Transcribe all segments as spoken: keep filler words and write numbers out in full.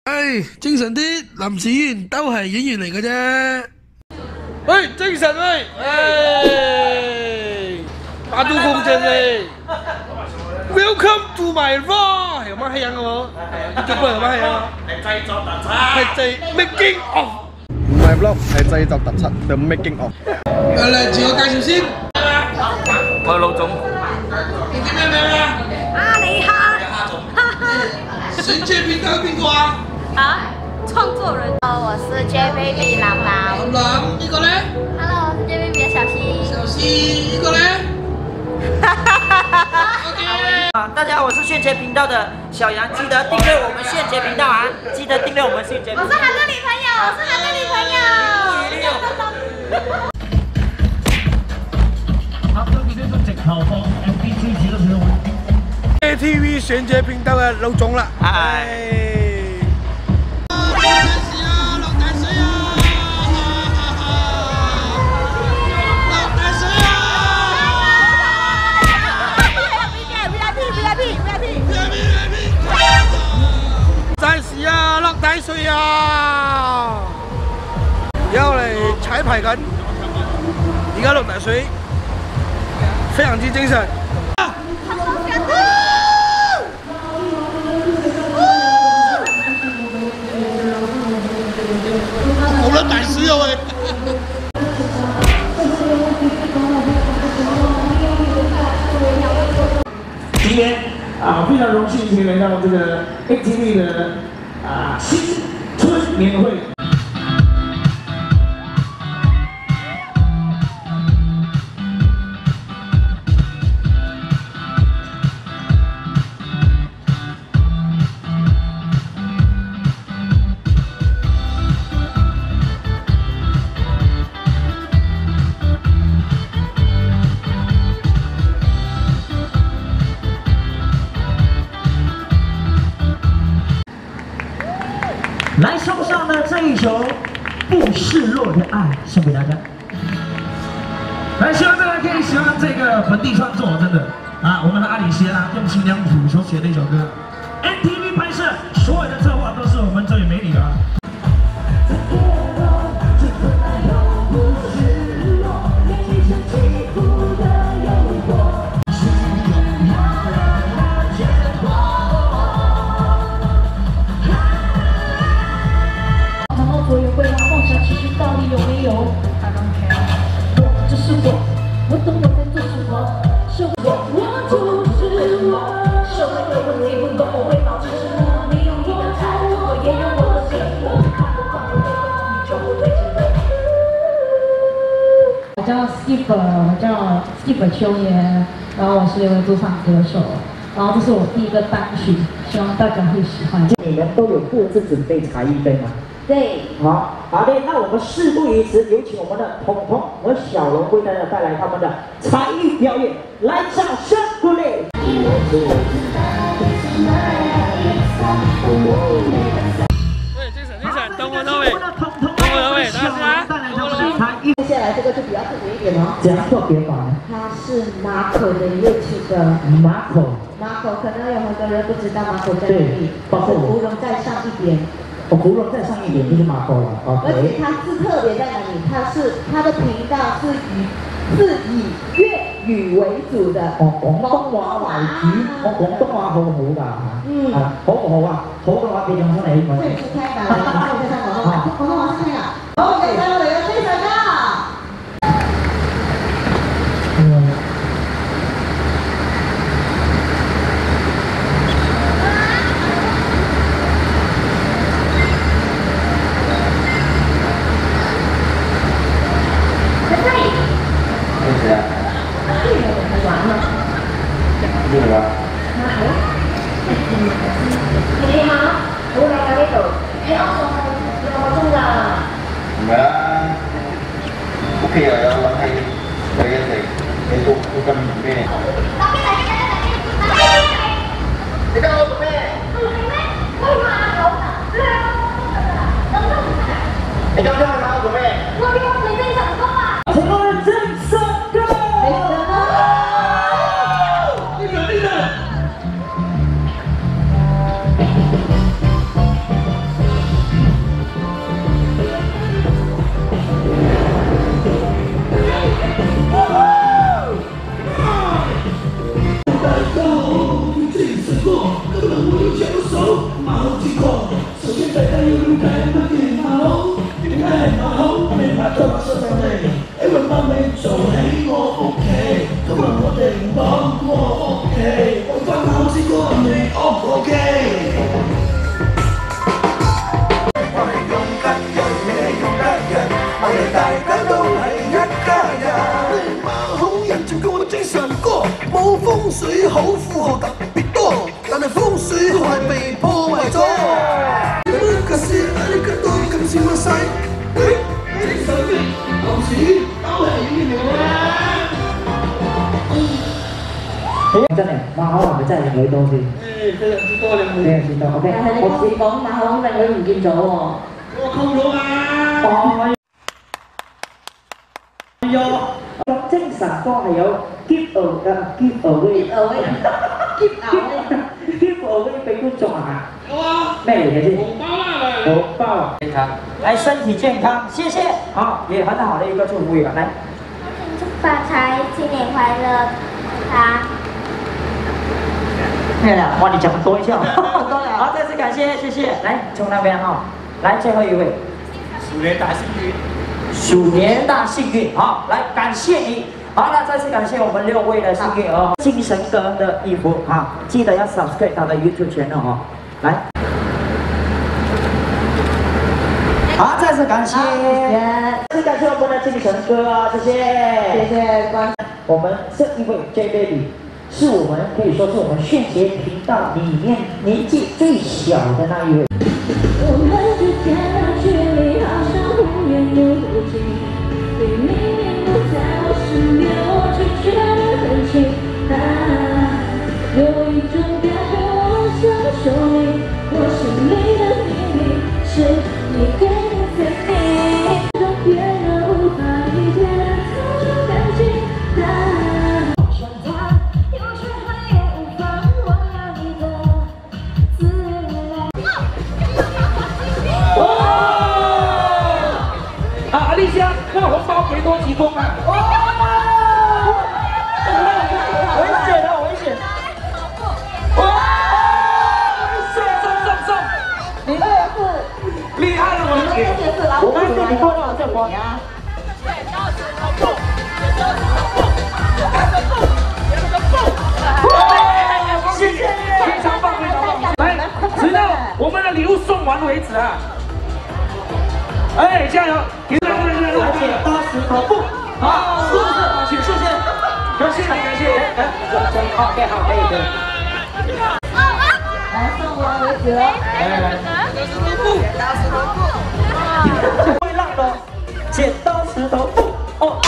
唉，精神啲，林子賢都係演員嚟嘅啫。喂，精神喂，唉，八度空正你 ，Welcome to my vlog， 係咁樣係樣嘅喎，呢幾個係咁樣係啊，係製作特輯，係製 making of， 唔係 vlog， 係製作特輯 ，the making of。 嚟自我介紹先， 我係老總。 你叫咩名啊？ 啊，你好。 神界頻道邊個啊？ 啊，創作人。哦，我是 J Baby 朗朗。 朗朗，呢個咧 ？Hello， 我是 J Baby 的小溪。 小溪，呢個咧？哈哈哈哈哈 ！OK。 啊，大家好，我是炫杰频道的小杨，记得订阅我们炫杰频道啊！记得订阅我们炫杰频道。 我是韩的女朋友，我是韩的女朋友。 好，特別呢種直頭放 M V 支持嘅朋友。 A T V 選者頻道嘅老總啦，係。暫時啊，落大水啊！有嚟彩排緊，而家落大水，非常之精神。好撚大水啊喂！ 今天啊，非常荣幸可以来到这个 A T V 的啊新春年会。来送上的这一首《不示弱的爱》送给大家。来，希望大家可以喜欢这个本地创作，真的啊，我们的阿里西啊用心良苦所写的一首歌。N T V 拍摄，所有的策划都是我们这位美女啊。 有没有 ？I don't care。我就是我，我懂我在做什么，是我，我就是我。社会的问题不懂，我会保持沉默。你用你的态度，我也用我的冷漠。看不惯我的光，你就不会知道。我叫 Skip， 我叫 Skip 秋妍，然后我是一位驻唱歌手，然后这是我第一个单曲，希望大家会喜欢。 你们都有各自准备才艺，对吗？ 对， 好，好的，那我们事不宜迟，有请我们的彤彤和小龙为大家带来他们的才艺表演，来，掌声鼓励！ 对，精神精神，等我到位，等我到位，大家等我到位。 接下来这个就比较特别一点哦， 怎样特别法呢？ 它是 Marco 的 YouTube 的 Marco，Marco， 可能有很多人不知道 Marco 在哪里， 包括芙蓉再上一点。 我芙蓉再上一点就是 Marco 了 ，OK。 而且它是特别在哪里？它是它的频道是以是以粤语为主的。 哦，廣東話為主，我廣東話好唔好㗎？嗯，啊，好唔好啊？好嘅話，俾掌聲你。 最初開版，然後再上廣東話，廣東話先聽啊。好，嚟到我哋嘅精神家。 你好，好嚟喺呢度。你我送兩個鐘㗎。 唔係啊，屋企又有冷氣，食一食，你都都咁咩？ 打機打機打機打機！ 你跟我做咩？ 做咩？我要買樓㗎，兩個鐘㗎啦， 你今朝去買我做咩？ 我要你精神歌啊！ 請我哋精神歌。 精神精神。 情況，首先大家要了解乜嘢馬好，點解係馬好，我明白到馬上嚟，因為媽咪做喺我屋企，今日我哋唔講我屋企，我翻考試過你 O 唔 OK？ 我係勇敢人，你係勇敢人，我哋大家都係一家人。馬好人仲叫我精神哥，冇風水好富豪特別多，但係風水害被破壞咗。可是你個多咁少乜細？喂，精神嘅牛屎都係醫療啊！ 真係馬口係咪真係靚女多先？ 誒，非常之多靚女。 非常之多 ，OK。 但係你講講馬口靚女唔見咗喎。 我溝咗啊！哦，係啊。 咁精神科係有 give away 嘅 give away away，give away，give away 俾觀眾啊！ 有啊。 咩嚟嘅先？ 紅包啦！ 紅包。 健康，来身体健康，谢谢。好，也很好的一个祝福语了，来。 祝发财，新年快乐，啊！ 漂亮，哇，你讲多一下，多了。好，再次感谢，谢谢。来，从那边哈，来最后一位。 鼠年大幸运。 鼠年大幸运，好，来感谢你。好了，再次感谢我们六位的幸运儿，精神哥的衣服啊，记得要 subscribe 他的 YouTube channel 哦。来，好，再次感谢，再次感谢我们的精神哥啊，谢谢， 謝謝關。 我們這一位 J Baby 是我們可以說是我們炫傑頻道裡面年紀最小的那一位。 我們之間的距離好像忽遠又忽近，你明明不在我身邊，我卻覺得很近。啊，有一種感覺我想說明，我心裡的秘密是你給的甜蜜，讓別人無法理解的這種感情。 啊，阿丽香，那紅包給多幾封啊？哦！ 危險啊，危險！ 哇！送送送送！ 你這個是厲害了，我們姐！ 我剛才你看到這光呀？謝謝，非常棒，非常棒！ 來，直到我們的禮物送完為止啊！哎，加油！來來來來來， 剪刀石頭布，好，是不是？請謝謝， 感謝你，感謝你。 哎，真好，可以，好，可以，可以。 來送完為止了。 來來來，會浪的剪刀石頭布，哦，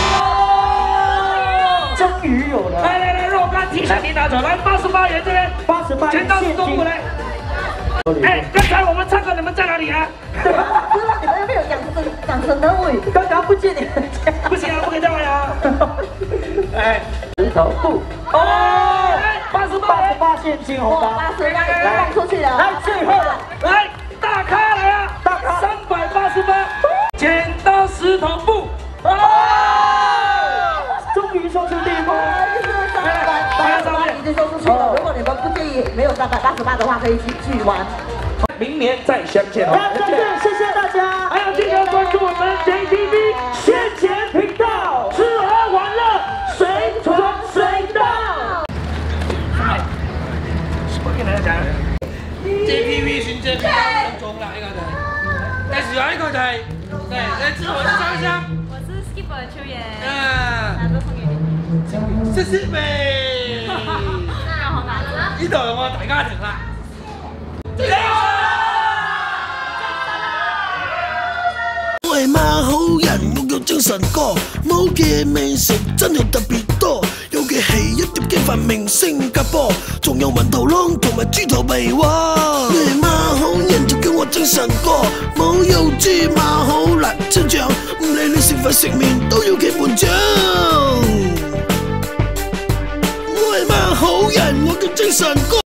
終於有了。 來來來，若干 T 恤你拿走，來八十八元這邊， 八十八剪刀石頭布來。哎，剛才我們唱歌，你們在哪裡啊？ 你們有沒有養成養成任務？ 剛剛不見你們家， 不行啊，不可以這樣呀！哎， 石頭布，哦，八十八十八現金紅包， 八十八放出去了。 來最後了， 來大咖來啊！ 大咖三百八十八，剪刀石頭布，哦， 終於送出第一波。 三百八十八已經送出去了。如果你們不介意沒有三百八十八的話，可以繼續玩。 明年再相見哦！ 再見，謝謝大家。 還有記得關注我們 J T V 炫傑頻道，吃喝玩樂隨傳隨到。我跟大家講 ，J T V 炫傑頻道分鐘啦，呢個就係。但是有一個就係，對，來自我是張香。 我是 Skipper 秋妍。 啊， 拿着送給你。 謝謝妹。 那好拿着。 呢度有我大家庭啦。 我係馬好人，我叫精神哥，冇嘢味食真係特別多，尤其係一碟雞飯名新加坡，仲有雲頭窿同埋豬頭鼻喎。我係馬好人就叫我精神哥，冇油豬馬好辣椒醬，唔理你食飯食麵都要企半張。我係馬好人，我叫精神哥。